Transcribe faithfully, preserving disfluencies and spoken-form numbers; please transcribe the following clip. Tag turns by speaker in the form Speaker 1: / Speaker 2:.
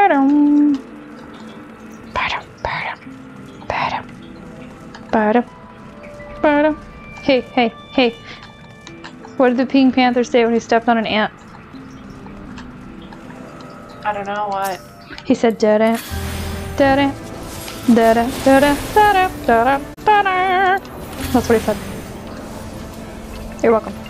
Speaker 1: Ba-dum. Ba-dum, ba-dum, ba-dum, ba-dum, ba-dum. Hey, hey, hey. What did the Pink Panther say when he stepped on an ant?
Speaker 2: I don't know what.
Speaker 1: He said, da-da, da-da, da-da, da-da, da-da, da-da, da-da. That's what he said. You're welcome.